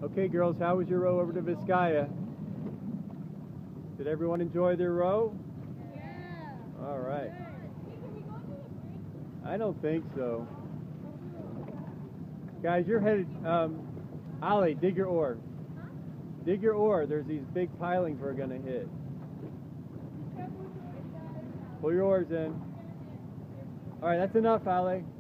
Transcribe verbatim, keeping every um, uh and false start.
Okay, girls, how was your row over to Vizcaya? Did everyone enjoy their row? Yeah. All right. I don't think so. Guys, you're headed, um, Ollie, dig your oar. Huh? Dig your oar. There's these big pilings we're going to hit. Pull your oars in. All right, that's enough, Ollie.